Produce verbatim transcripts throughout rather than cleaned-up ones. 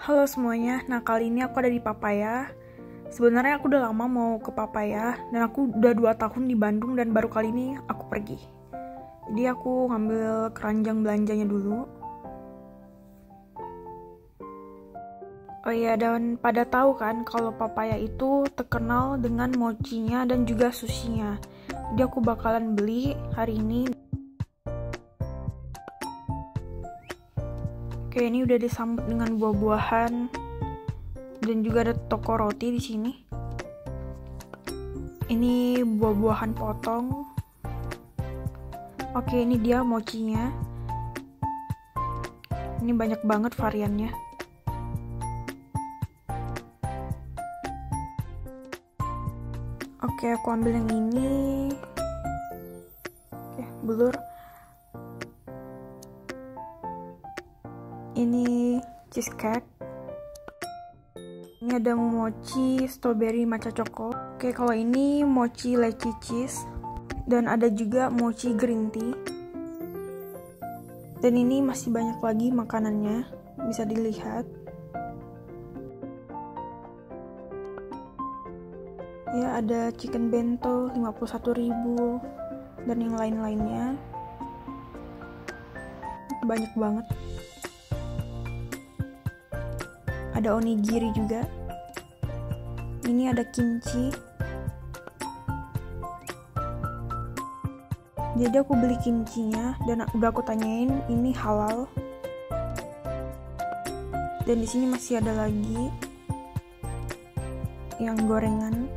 Halo semuanya, nah kali ini aku ada di Papaya. Sebenarnya aku udah lama mau ke Papaya, dan aku udah dua tahun di Bandung dan baru kali ini aku pergi. Jadi aku ngambil keranjang belanjanya dulu. Oh iya, dan pada tahu kan kalau Papaya itu terkenal dengan mochinya dan juga sushinya. Jadi aku bakalan beli hari ini. Oke, ini udah disambut dengan buah-buahan dan juga ada toko roti di sini. Ini buah-buahan potong. Oke, ini dia mochinya. Ini banyak banget variannya. Oke, aku ambil yang ini. Oke, blur. Ini cheesecake. Ini ada mochi strawberry matcha choco. Oke, kalau ini mochi lychee cheese. Dan ada juga mochi green tea. Dan ini masih banyak lagi makanannya, bisa dilihat. Ya, ada chicken bento lima puluh satu ribu dan yang lain-lainnya. Banyak banget. Ada onigiri juga. Ini ada kimchi. Jadi aku beli kimchinya dan udah aku tanyain ini halal. Dan di sini masih ada lagi yang gorengan.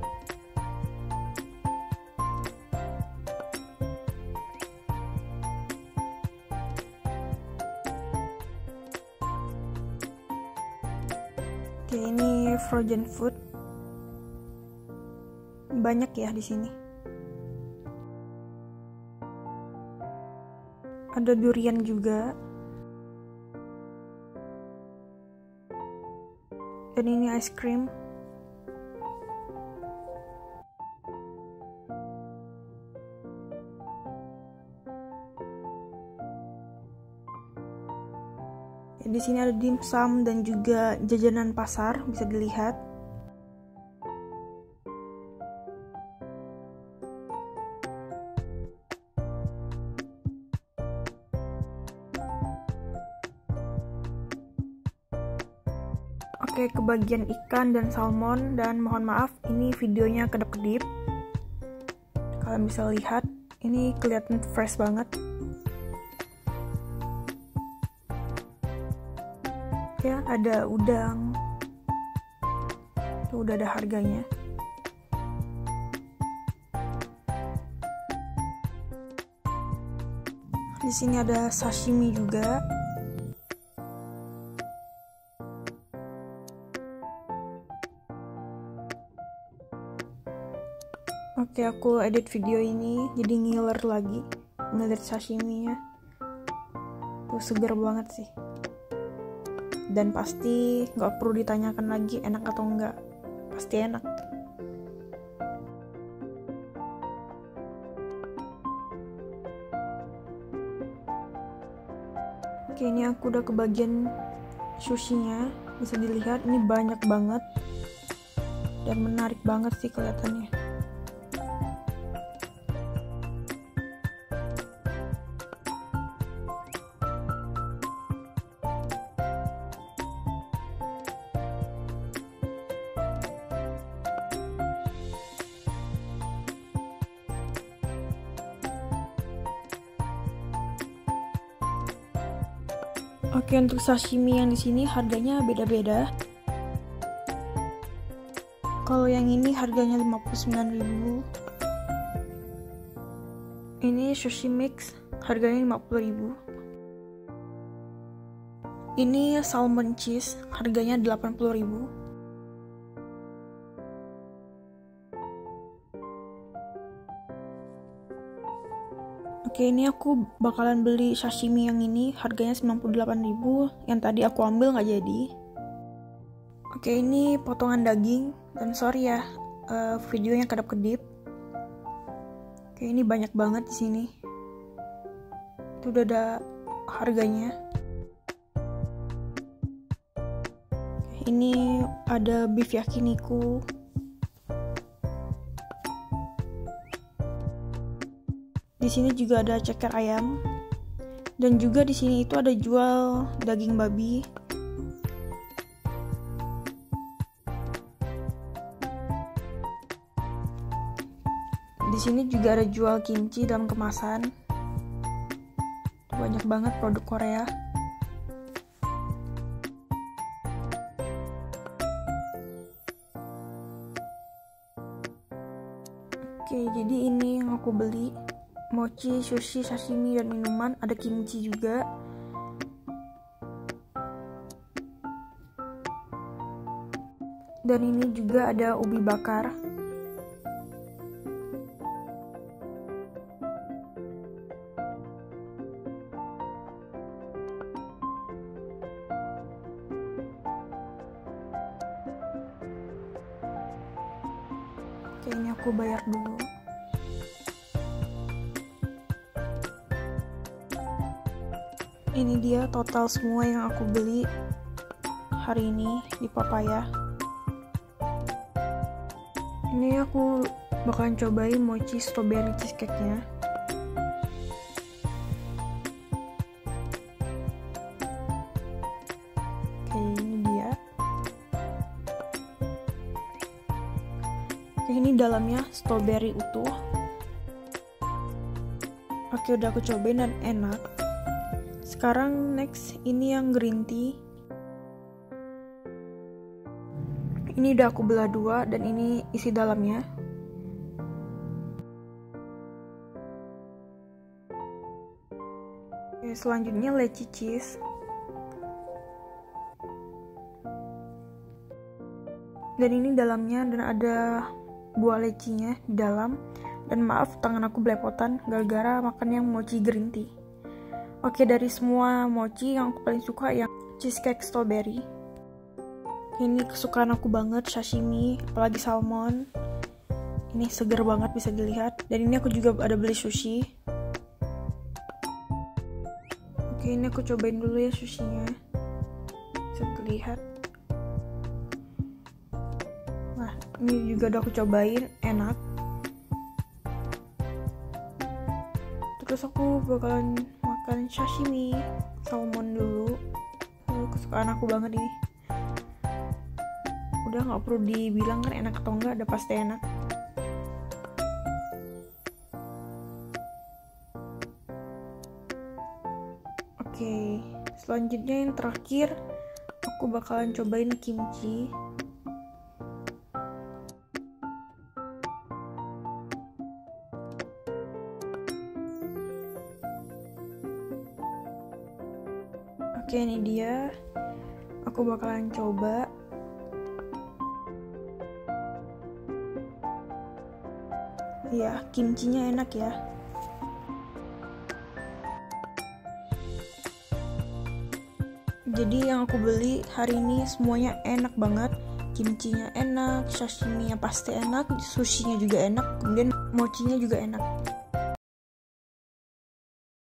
Oke, ini frozen food. Banyak ya di sini. Ada durian juga. Dan ini ice cream. Di sini ada dimsum dan juga jajanan pasar, bisa dilihat. Oke, ke bagian ikan dan salmon, dan mohon maaf ini videonya kedap-kedip. Kalian bisa lihat, ini kelihatan fresh banget. Ya, ada udang. Tuh, udah ada harganya. Di sini ada sashimi juga. Oke, aku edit video ini jadi ngiler lagi ngeliat sashimi-nya. Tuh, seger banget sih. Dan pasti nggak perlu ditanyakan lagi enak atau enggak, pasti enak. Oke, ini aku udah ke bagian sushinya, bisa dilihat ini banyak banget dan menarik banget sih kelihatannya. Oke, untuk sashimi yang di sini harganya beda-beda. Kalau yang ini harganya lima puluh sembilan ribu. Ini sushi mix, harganya lima puluh ribu. Ini salmon cheese, harganya delapan puluh ribu. Oke, ini aku bakalan beli sashimi yang ini, harganya sembilan puluh delapan ribu. Yang tadi aku ambil nggak jadi. Oke, ini potongan daging. Dan sorry ya, uh, videonya kedap-kedip. Oke, ini banyak banget di sini. Itu udah ada harganya. Ini ada beef yakiniku. Di sini juga ada ceker ayam. Dan juga di sini itu ada jual daging babi. Di sini juga ada jual kimchi dalam kemasan. Banyak banget produk Korea. Oke, jadi ini yang aku beli. Mochi, sushi, sashimi, dan minuman. Ada kimchi juga. Dan ini juga ada ubi bakar. Oke, ini aku bayar dulu. Ini dia total semua yang aku beli hari ini di Papaya. Ini aku bakalan cobain mochi strawberry cheesecake-nya. Oke, ini dia. Oke, ini dalamnya strawberry utuh. Oke, udah aku cobain dan enak. Sekarang next ini yang green tea. Ini udah aku belah dua dan ini isi dalamnya. Oke, selanjutnya lychee cheese. Dan ini dalamnya dan ada buah lecinya di dalam. Dan maaf tangan aku belepotan gara-gara makan yang mochi green tea. Oke, dari semua mochi yang aku paling suka yang cheesecake strawberry. Ini kesukaan aku banget, sashimi, apalagi salmon. Ini seger banget bisa dilihat. Dan ini aku juga ada beli sushi. Oke, ini aku cobain dulu ya sushinya. Bisa dilihat. Nah, ini juga udah aku cobain, enak. Terus aku bakalan makan sashimi, salmon dulu. Oh, kesukaan aku banget ini. Udah nggak perlu dibilang kan enak atau enggak, udah pasti enak. Oke, selanjutnya yang terakhir aku bakalan cobain kimchi. Oke, ini dia. Aku bakalan coba. Ya, kimchinya enak ya. Jadi yang aku beli hari ini semuanya enak banget. Kimchinya enak, sashiminya pasti enak, sushinya juga enak, kemudian mochinya juga enak.